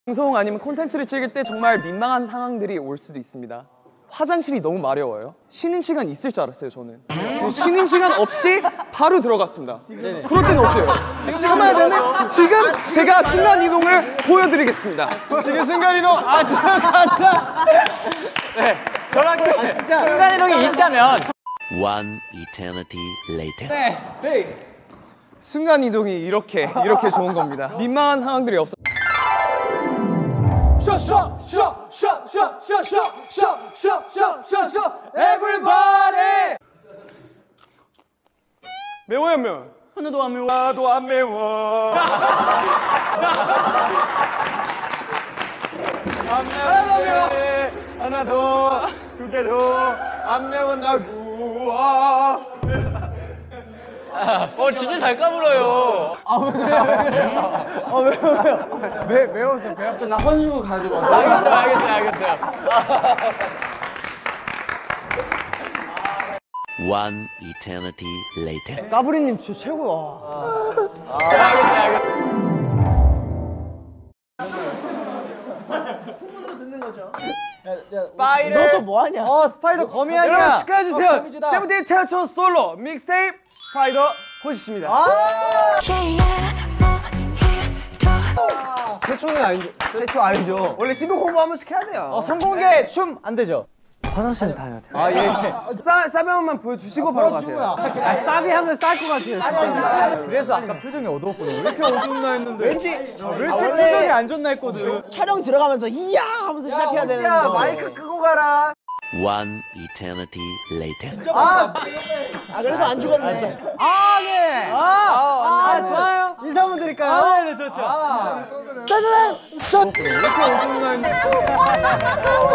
방송 아니면 콘텐츠를 찍을 때 정말 민망한 상황들이 올 수도 있습니다. 화장실이 너무 마려워요. 쉬는 시간 있을 줄 알았어요, 저는. 쉬는 시간 없이 바로 들어갔습니다. 그럴 때는 어때요? 참아야 되는? 지금 제가 순간이동을 보여드리겠습니다. 지금 순간이동 아주 간다. 네, 저렇게 순간이동이 있다면 One eternity later. 네. 순간이동이 이렇게 좋은 겁니다. 민망한 상황들이 없어. Everybody. 매워요, 안 매워? 하나도 안 매워. 하나도 안 매워. 안 매워. 하나도 두 개도 안 매운다고. 진짜 잘 까불어요. 왜 매워서 배 아파? 나 헌수 가지고. 알겠어요. One eternity later. 까불이님 진짜 최고야. 알겠어요. 스파이더. 너도 뭐하냐? 스파이더 거미 아니야. 여러분 축하해주세요. 세븐틴 최초 솔로 믹스테이프 스파이더 호시입니다. 최초는 아니죠. 최초 아니죠. 원래 신곡 홍보 한 번씩 해야 돼요. 성공개 춤 안 되죠? 화장실 다녀야 돼요. 아 예. 싸비 한 번만 보여주시고 바로 가세요. 싸비 하면 쌀 것 같아요. 그래서 아까 표정이 어두웠거든. 왜 이렇게 어두웠나 했는데. 왠지 왜 이렇게 표정이 안 좋나 했거든. 촬영 들어가면서 이야 하면서 시작해야 되는데. 마이크 끄고 가라. One eternity later. 그래도 안 죽었네. 네. 좋아요. 인사 한번 드릴까요? 네, 좋죠. 짜잔! 왜 이렇게 어두웠나 했는데.